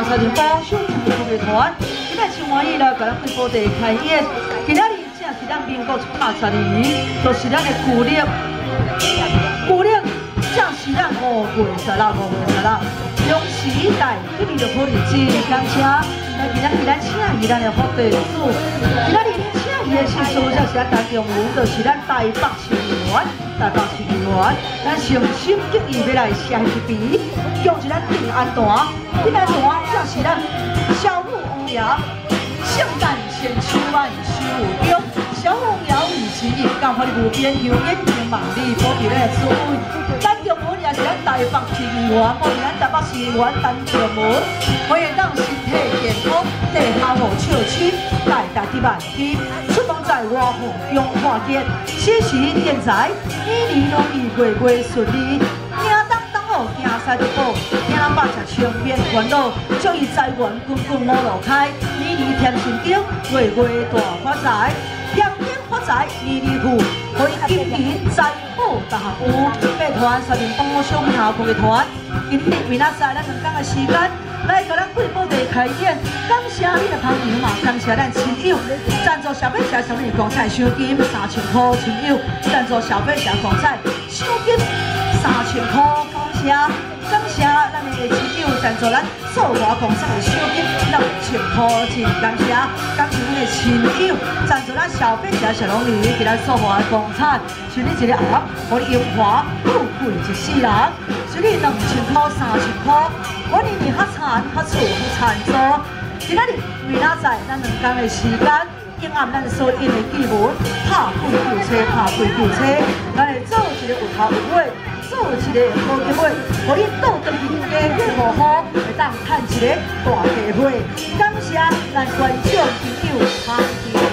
团沙田帮小舞剧团，今日真欢喜啦，甲咱贵宝地开演。今仔日正是咱民国180年，就是咱的旧历，正是咱5月16中时代迄日就好日子，感谢。那今仔日咱请伊咱的福地主，今仔日请伊的姓氏就是咱陈中文，就是咱台北市议员。 台北市议员，咱诚心激意要来写一笔，用一咱平安单，平安单正是咱小武王爷圣诞千秋万寿中，小王爷为时日，刚发的无边香烟天万里，保庇咱的子女。陈中文也是咱台北市议员，保庇咱台北市议员陈中文，可以让身体健康，地下无笑亲，大大的万喜，出门在外户中化结，喜事天财。 年年拢易月顺利，行当好，行西就好，行百食千变烦恼，祝伊财源滚滚五路开，年年添新景，月月大发财，天天发财，年年富，可以今年财宝大有。备团沙田帮小下步的团，今日明仔载咱2天的时间。 来，甲咱贵宝地开演，感谢你的朋友嘛，感谢咱亲友赞助消费者小美公仔奖金3000块，亲友赞助消费者公仔奖金3000块，感谢咱的亲友赞助咱数华公仔的奖金6000块，真感谢咱的亲友赞助咱消费者小龙女，给咱数华的公仔，送你一个盒，互你荣华富贵一世人，送你2000块、3000块。 我年年较惨，较厝较惨做。今仔日明仔载，咱2天的时间，永暗咱所印的记文，拍鬼救车，咱会做一个有头有尾，做一个好结尾，互你倒转去家家户户会当趁一个大家伙。感谢咱观众朋友参与。